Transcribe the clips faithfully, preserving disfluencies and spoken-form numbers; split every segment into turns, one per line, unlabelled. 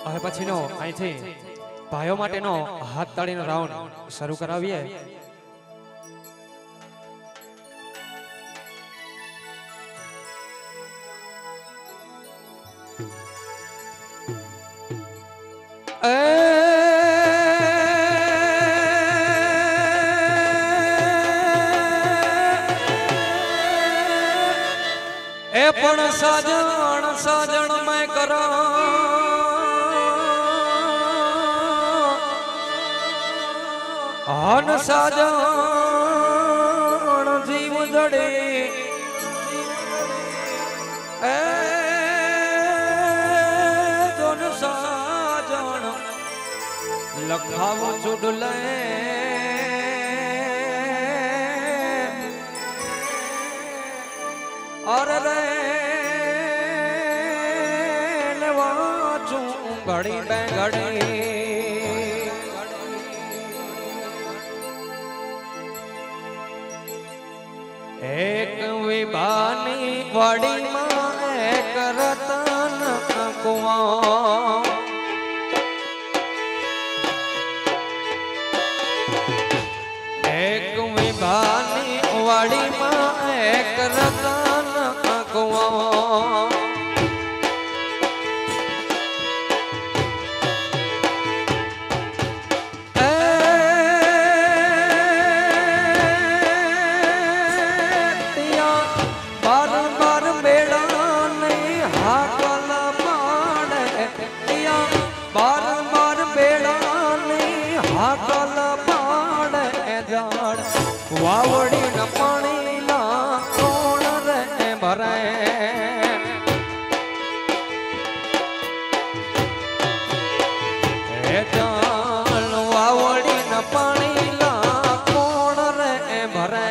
હવે પછીનો અહીંથી ભાઈઓ માટેનો હાથ તાળીનો રાઉન્ડ શરૂ કરાવીએ. એ પણ સાજણ સાજણ મેં કરો હન સાજણ જીવ જડે એ જોન સાજણ લખાવો ચુડલે અરે રે લેવા છું ઘડી બે ઘડી એક વિભાની વડીમાં એક રતન કુવા એક વિભાની વડીમાં એક રતન કુવા વાવડી ન પાણી ના કોણ રે ભરે હે ચાલ વાવડી ન પાણી ના કોણ રે ભરે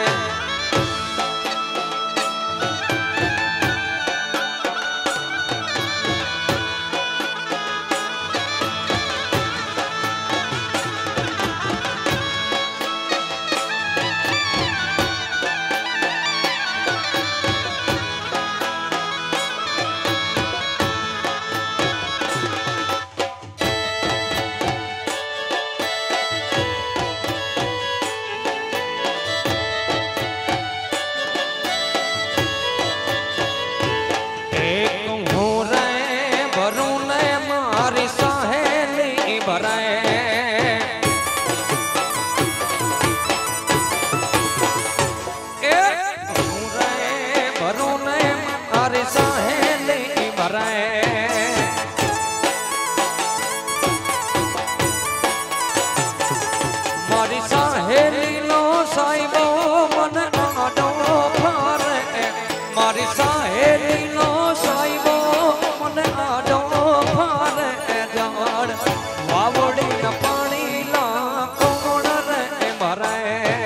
મારી સાહેલી નો સાઈબો મને આડો ફારે મારી સાહેલી નો સાઈબો મને આડો ફારે જાણ વાવડી ન પાણી લા કોણ રે ભરે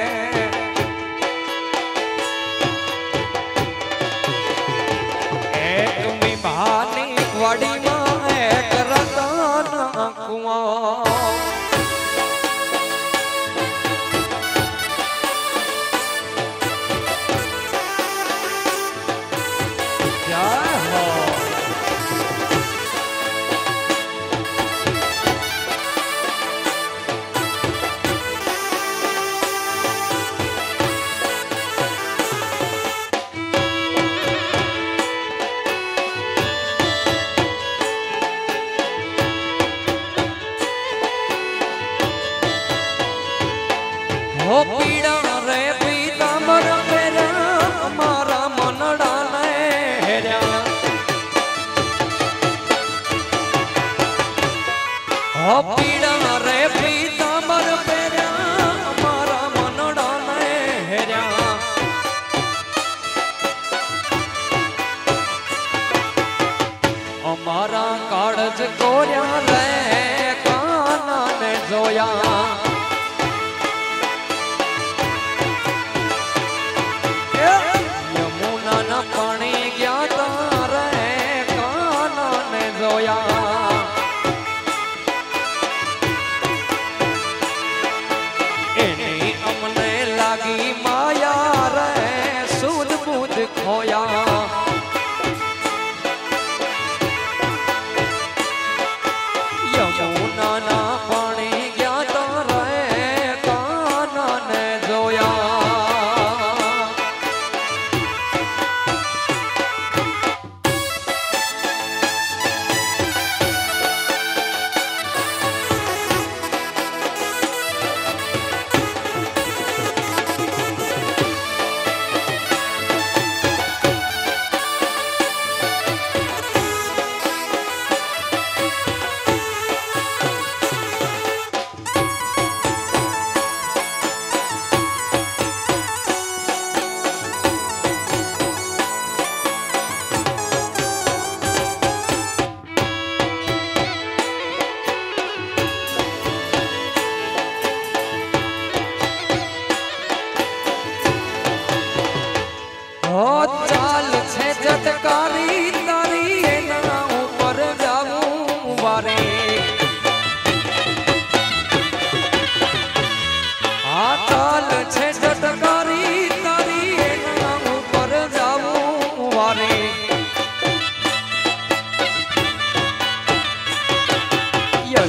એક વિભાની વડીમાં એક રતન કુવા हो पीड़ा रे पीतांबर मेरा मारा मनड़ा ने हेरा हो पीड़ा रे पीतांबर मेरा मारा मनड़ा ने हेरा अमारा काळज कोर्या रे काना ने जोया पानी गया तारे काना ने जोया एनी अमने लागी माया रे सूद बूद खोया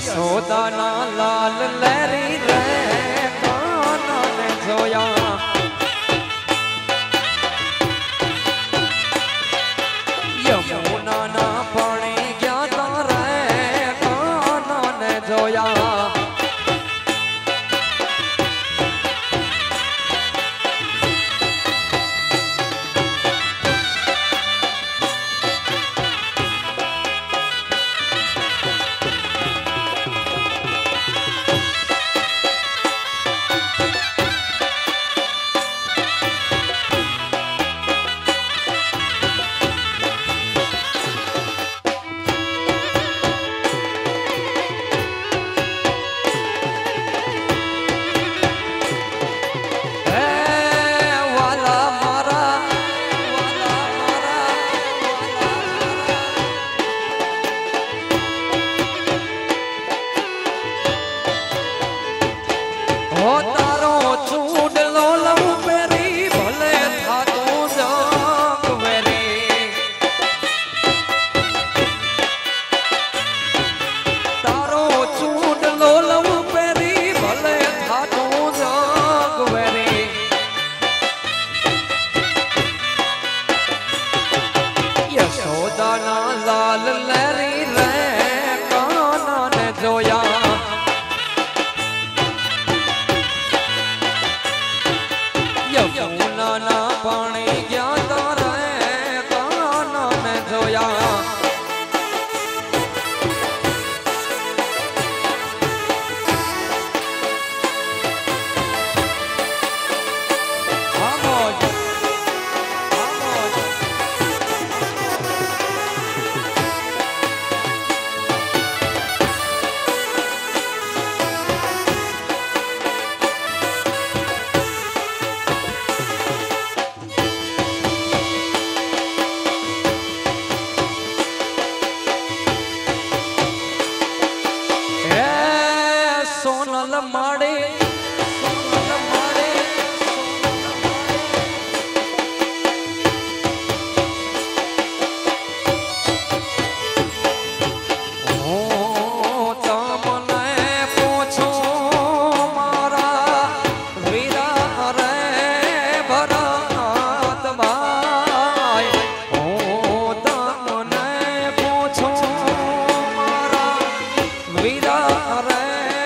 યશોદાના લાલ લહેરી રે કાનને જોયા યમુનાના પાણી ગયા તારે કાનને જોયા લાલ લહેરી રે કાનને જોયા યમુનાના પાણી ગયા તારે કાનને જોયા સોનલ માડે સોનલ માડે ઓ તમને પૂછો મારા વીરા રે ભરત ભાઈ ઓ તમને પૂછો મારા વીરા રે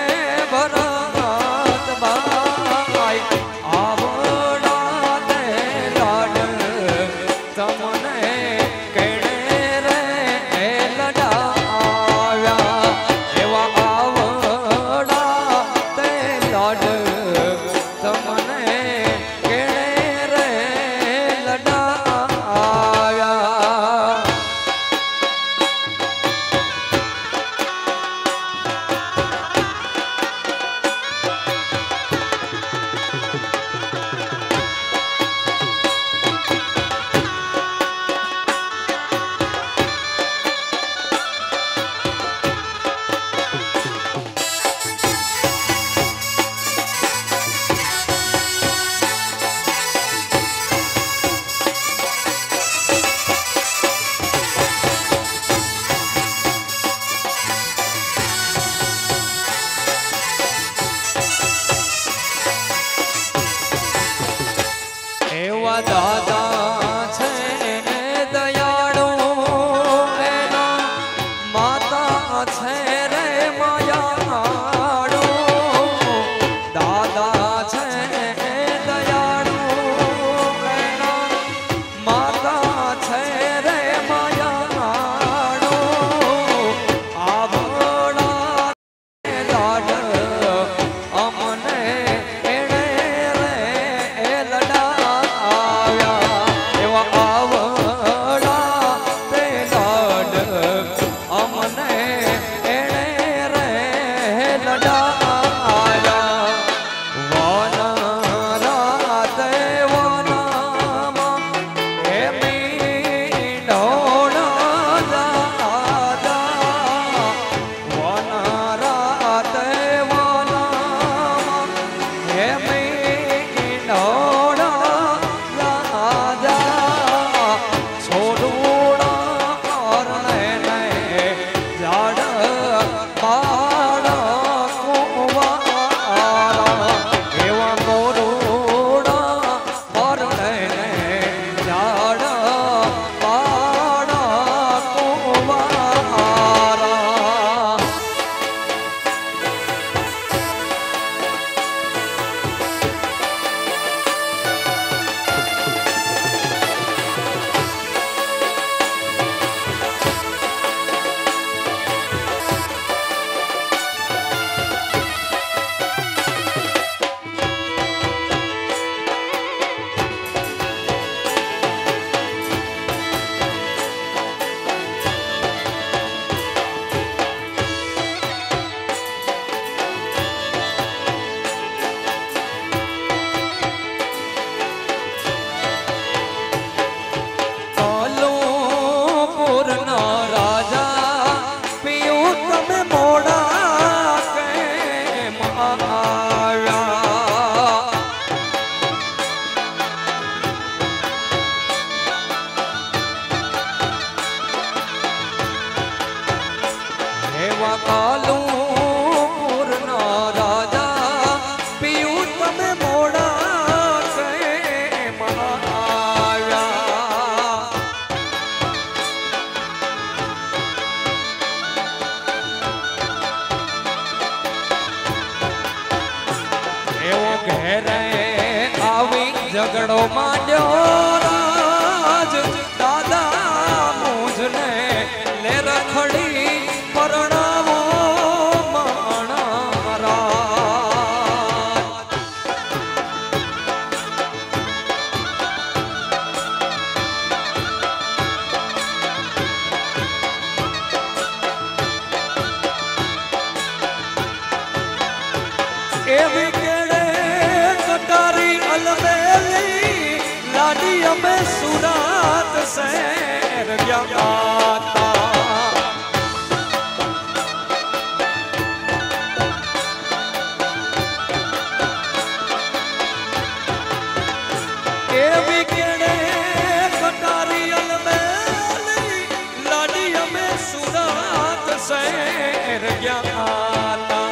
દાદા છે દયાળો એના માતા છે રે માયાળો દાદા છે દયાળો એના માતા છે રે માયાળો આવડા લાડ અમને એણે રે લડા આવડા તે લાડ અમને એણે તમે મોડા કેમ આવ્યા એવા કાલું પૂરના રાજા પિયું તમે મોડા કેમ આવ્યા એવો ઘેરે આવી ઝઘડો માંડ્યો રાજ દાદા મુજને લે રખડી પરણાવો માણા રાજ એવી કેડે કટારી અલમેલી લાડી અમે સુરાત શહેર ગયા એવી કેડે કટારી અલમેલી લાડી અમે સુરાત શહેર ગયા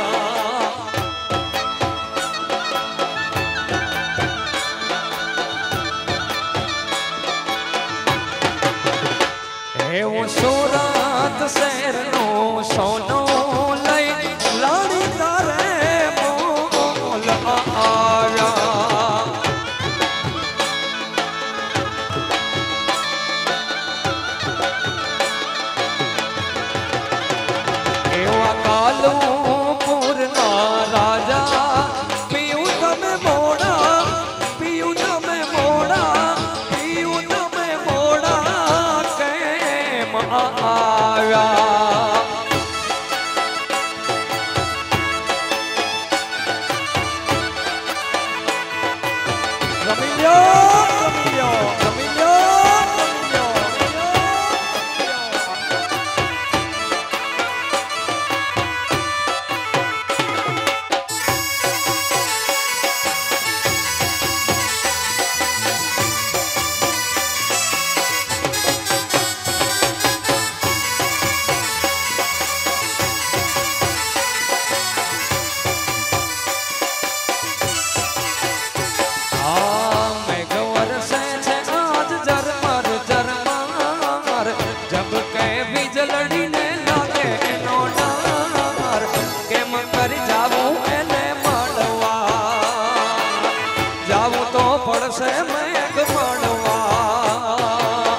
એવું સુરત શહેરનો સોનો લઈ લાડી તારે બોલ આવ્યા એવા કાલુપુરના રાજા પિયું તમે મોડા પિયું તમે મોડા પિયું તમે મોડા કેમ આવ્યા રમી લ્યો રમી લ્યો રમી લ્યો રમી લ્યો પડશે મેઘ મળવા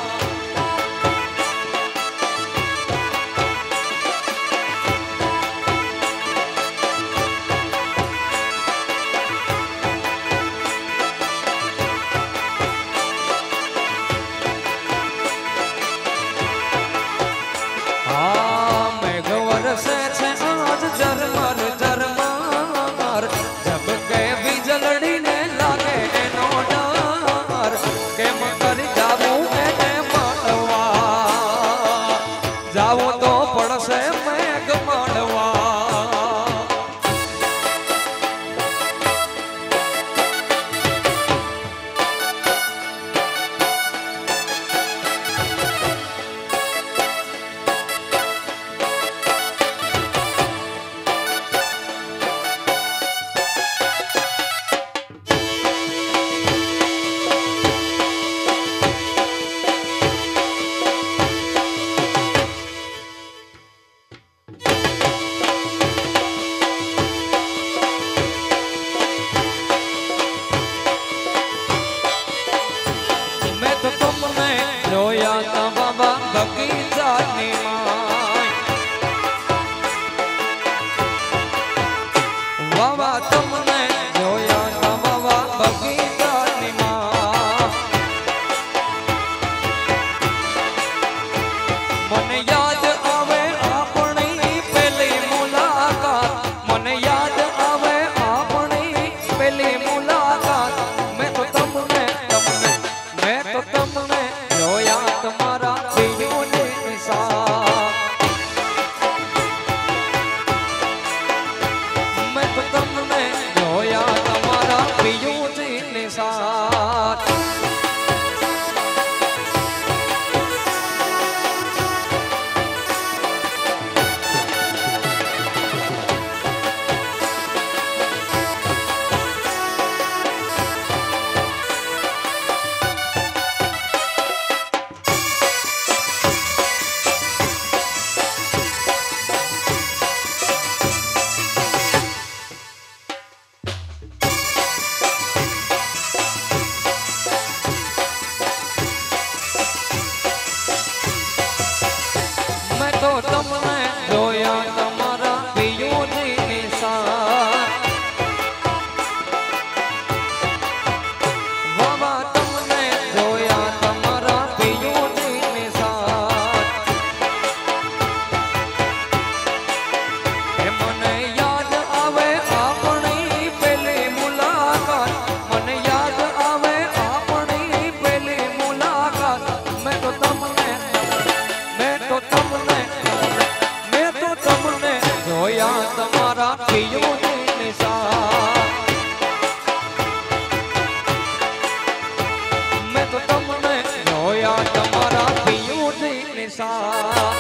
હા મેઘ વરસે છે આજ ઝરમર ઝરમર જબ કે વીજળીને લાગે એનો ડર કેમ કરી જાવું એને મળવા જાવું તો પડશે મેઘ મળવા વાવા તમને જોયા વાવા બગીચાની માં મને યાદ આવે આપણી પેલી મુલાકાત મને યાદ આવે આપણી પેલી મુલાકાત મેં તો તમને તમને મેં તો તમને જોયા તમારા પિયુની નિશા જોયા તમારા પિયુની નિશાન મેં તો તમને જોયા તમારા પિયુની નિશાન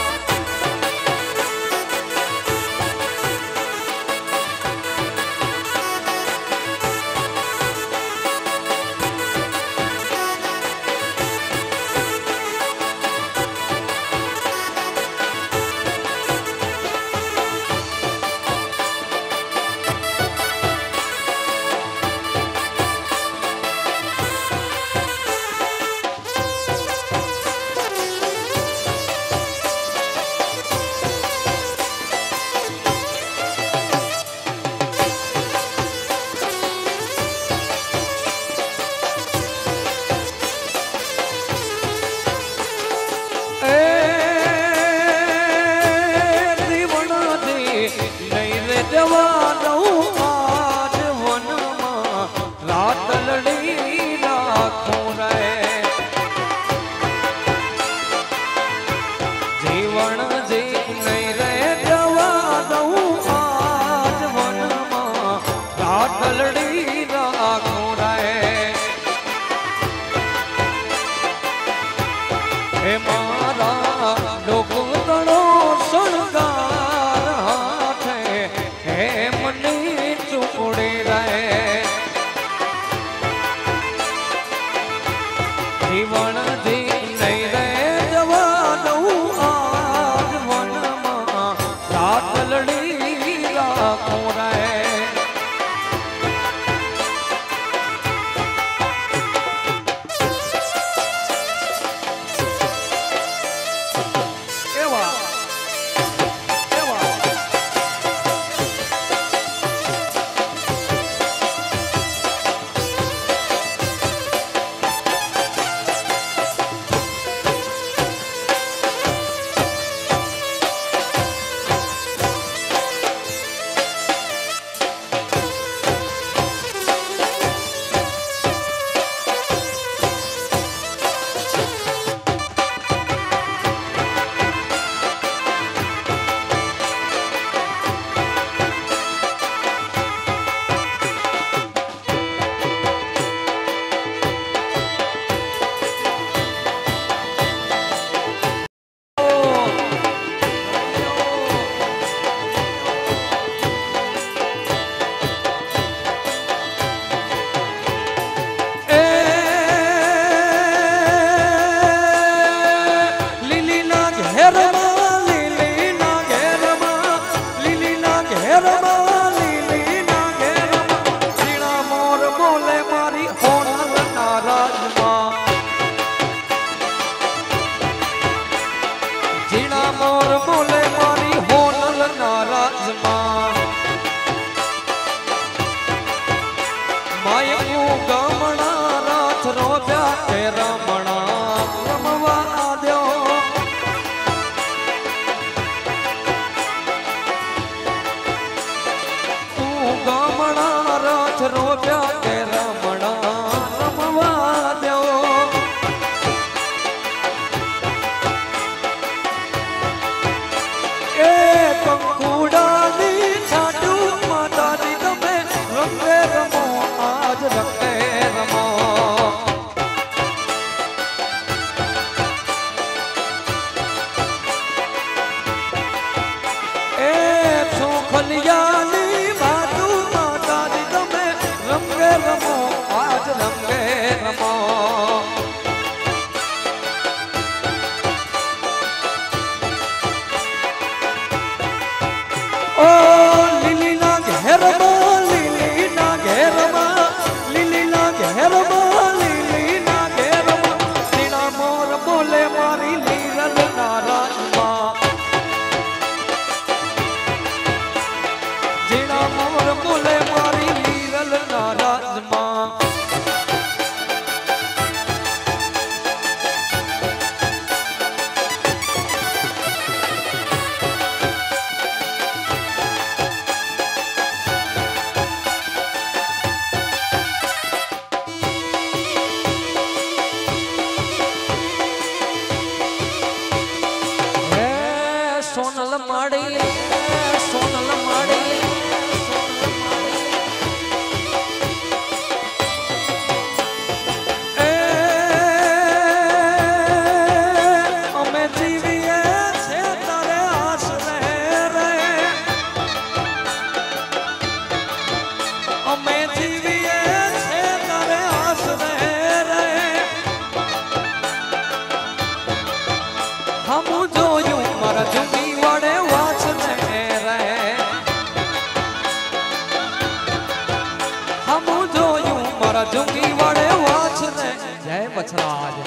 कचराज।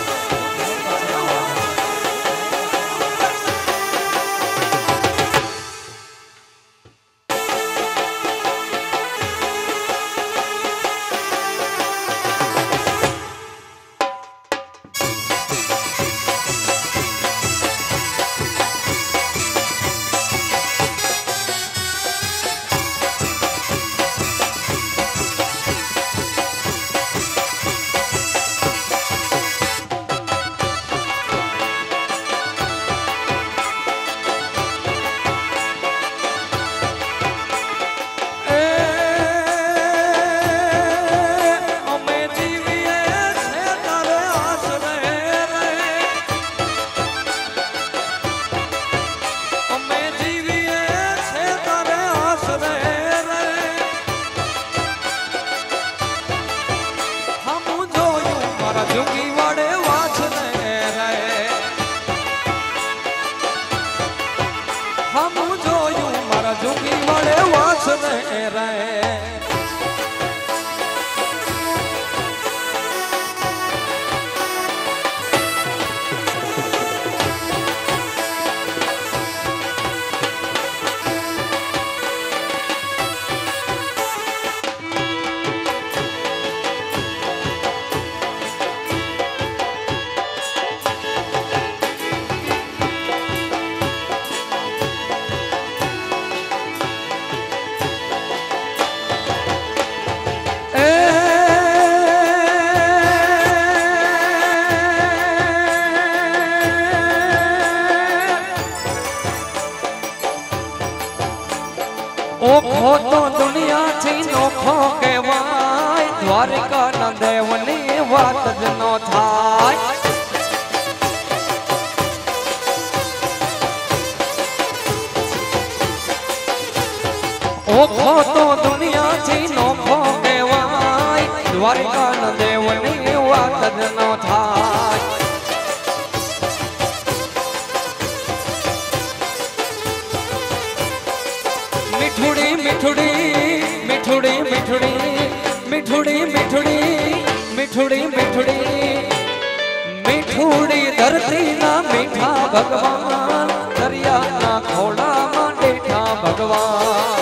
ओखो तो दुनिया थी नोखो के वाय द्वारिका न देवनी वात जनो थाय। ओखो तो दुनिया थी नोखो के वाय द्वारिका न देवनी वात जनो थाय। मिठुड़ी मिठुड़ी मिठुड़ी मिठुड़ी मिठुड़ी मिठुड़ी मिठुड़ी मिठुड़ी मिठुड़ी धरती ना मीठा भगवान दरिया ना खोड़ा मां डेठा भगवान।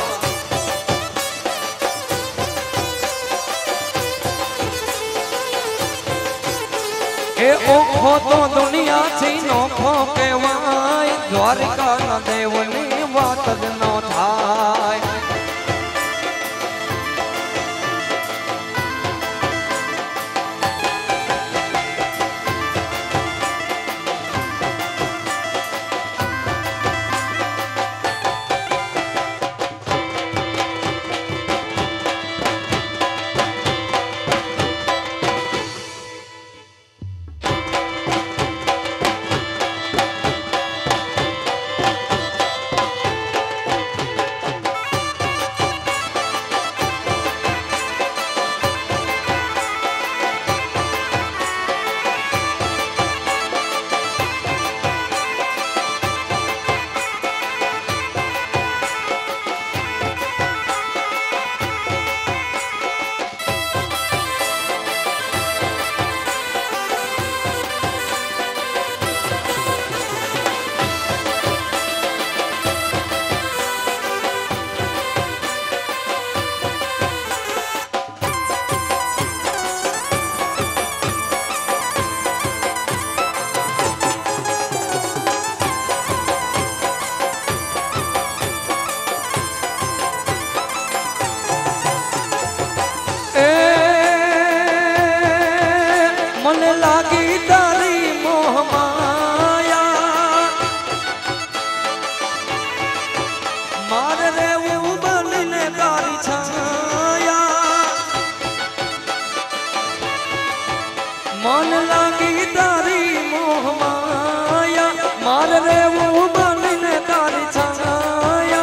ए ओखो तो दुनिया थी नोखो के वाय द्वारिका न देवनी वात जनो थाय। मन लागी तारी मोह माया मार रे वो बन तारी छाया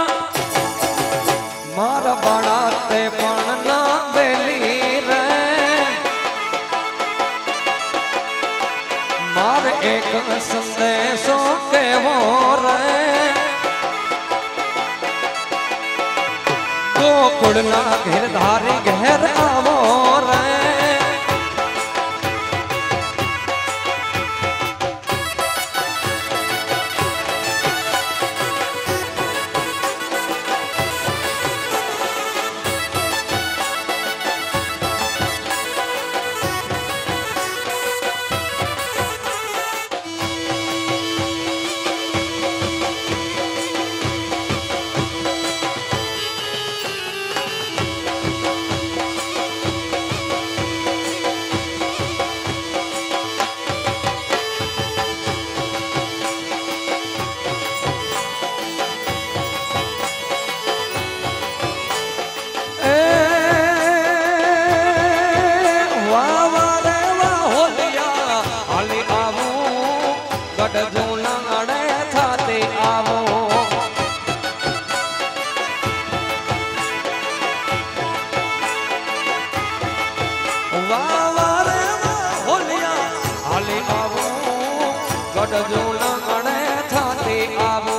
मार बनाते पण ना बेली रे मार एक संदेशो के हो रे गोकुल ना घेर धारी घेर आवो रे ગઢ ગણે થાતે આવો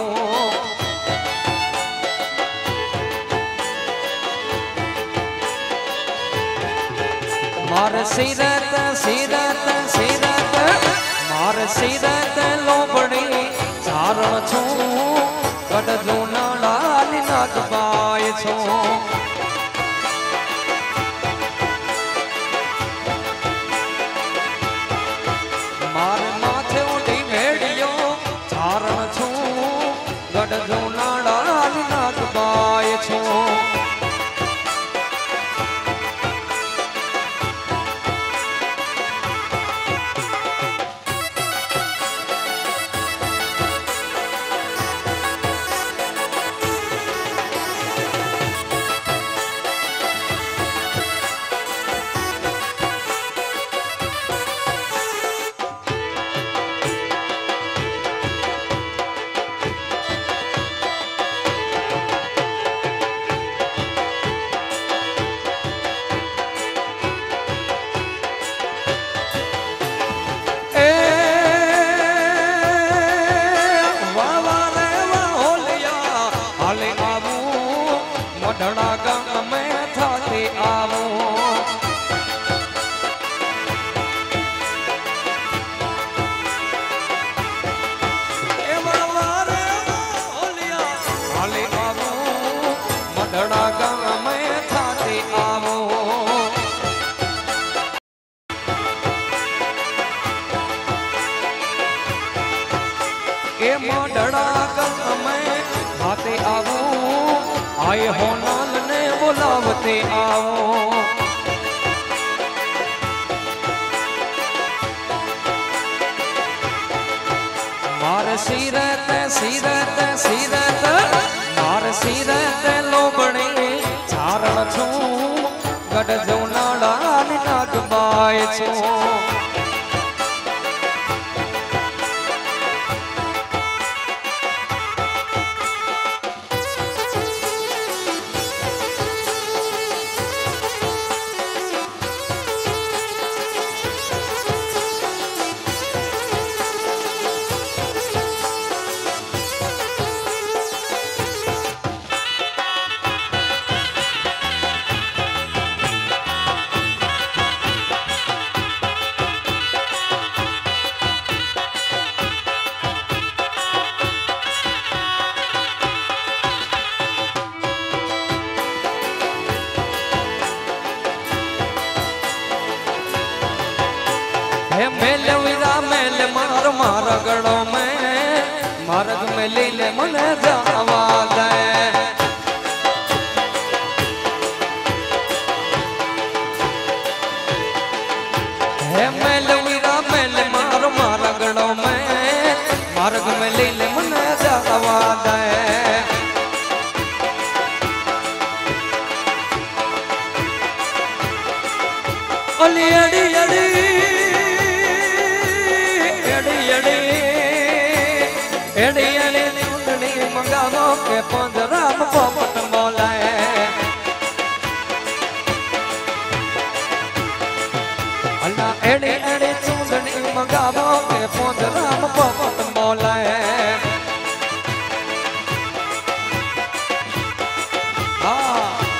માર સિરત સિરત સિરત માર સિરત લોબડી ચારણ છું ગઢ જૂનાળાની નાગબાઈ છું મારે માથે ઉડી મેળ્યો ચારણ છું ગઢ જૂનાળાની નાગબાઈ છું મઢડા ગામ મેં થાતે આવો એ વળવારે ઓલિયા હાલે આવો મઢડા ગામ મેં થાતે આવો એ મઢડા ગામ મેં થાતે આવો आए हो नाल ने बुलावते आओ मार सीरत सीरत सीरत मार सीरत लोबड़े चारण छूं गढ़ जूनाळानी नागबाई छूं मेल विरा मेल मार मार गड़ो में मार्ग में ले ले मन जावा दे हे मेल विरा मेल मार मार गड़ो में मार्ग में ले ले मन जावा दे अली अड़ी अड़ी एड़ी एड़ी चूंदड़ी मंगावो के पंजरा में पोपट बोलाए अल्लाह एड़ी एड़ी चूंदड़ी मंगावो के पंजरा में पोपट बोलाए हाँ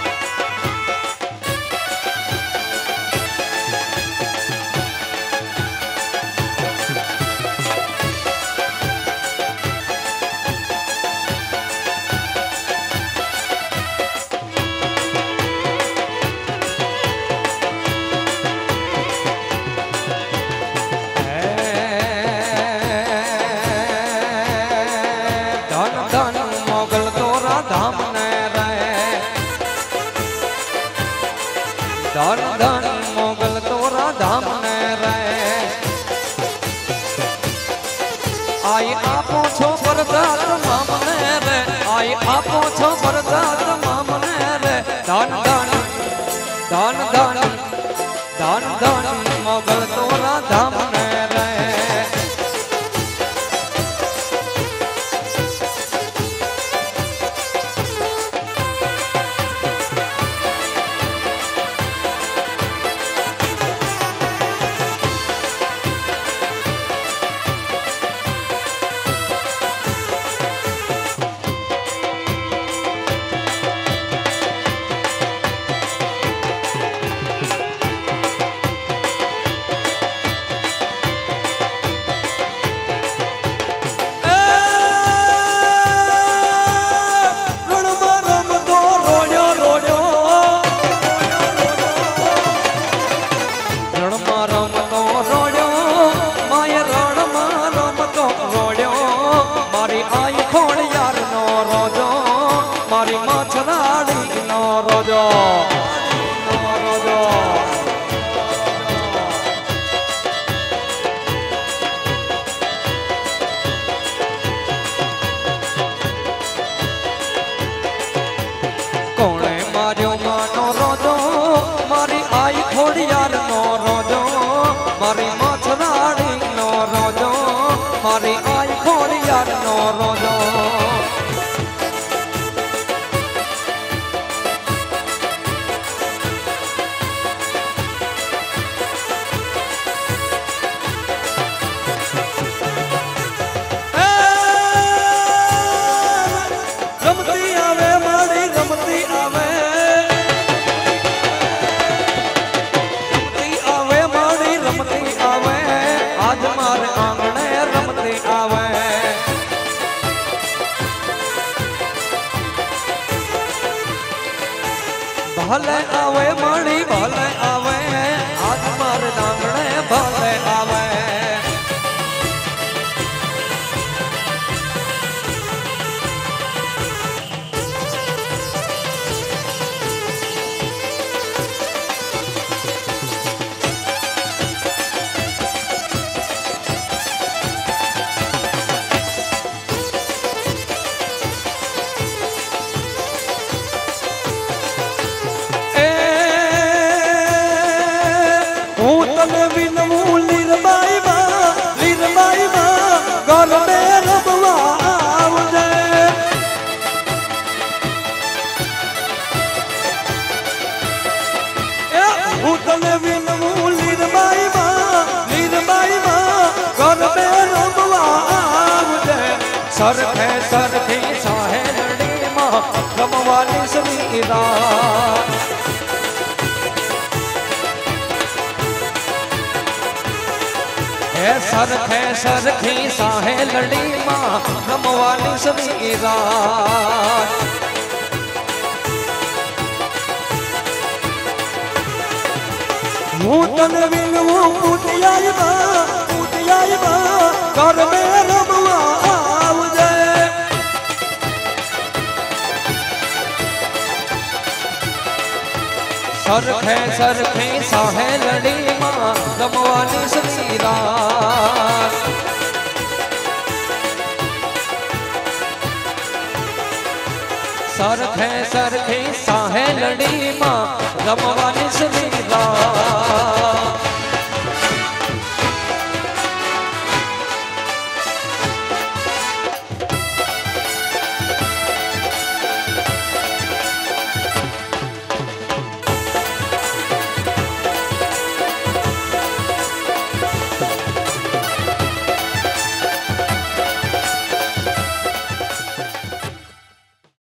धन धन मोगल तोरा धाम ने रे आई आपो छो परदात मामने रे आई आपो छो परदात मामने रे धन धन धन धन धन धन मोगल तोरा धाम ने रे मछराड़ी नो रोजो नो रोजो कोणे मार्यो मानो रोजो मारी आई खोड़ियार नो रोजो मारी मछराड़ी नो रोजो मारी आई खोड़ियार नो रोजो भले आवे मणि भले आवे आज मार नांगणे भले आवे सरखे सरखी साहे लड़ी माँ रमवाली समीरा है सरखे सरखी साहे लड़ी माँ रमवाली समीरा नूतन विन वो उठियाई बा उठियाई बा कर में रमवा सरखे सरखे साहे लड़ी माँ रमवाली समीरा सरखे सरखे साहे लड़ी माँ रमवाली समीरा